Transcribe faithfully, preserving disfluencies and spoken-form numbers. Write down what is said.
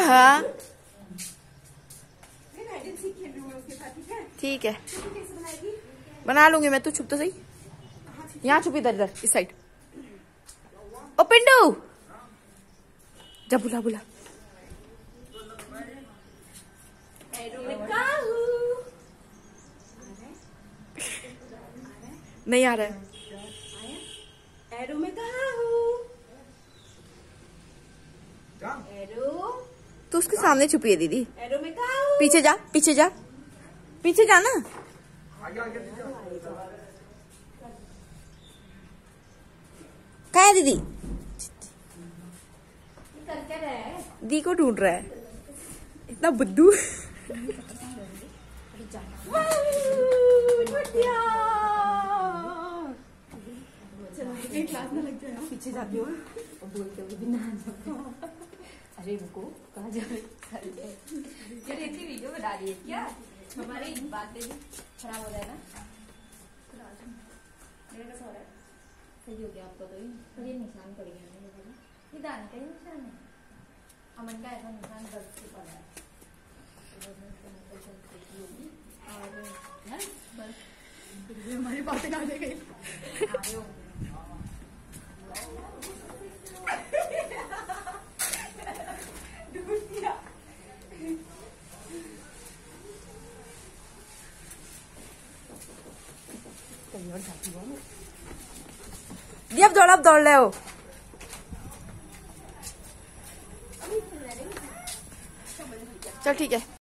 हाँ ठीक है, बना लूंगी मैं। तू छुप तो सही, यहाँ छुप, इधर इधर इस साइड। ओ पिंडू, जा बुला बुला। नहीं आ रहा है। एरो में कहा हूँ? एरो तू उसके सामने छुपी है दीदी। एरो में कहा हूँ? पीछे जा, पीछे जा, पीछे जा ना। कहाँ है दीदी? दी को ढूंढ रहा है, इतना बुद्धू। क्लास में लग जाए, पीछे जाती हो और बोलते हुए भी ना जाओ। अरे रुको, कहाँ जा रही? यार इतनी वीडियो बना रही है क्या? हमारी बातें भी खराब हो रहा है ना। मेरा कैसा हो रहा है? सही हो गया आपका तो। ये ये निशान पड़ गया है, ये दाने का ही निशान है। अमन का ऐसा निशान दर्द से पड़ा है और बस हमारी बातें ना दे गई। दी अब दौड़, अब दौड़ ले हो। चल ठीक है।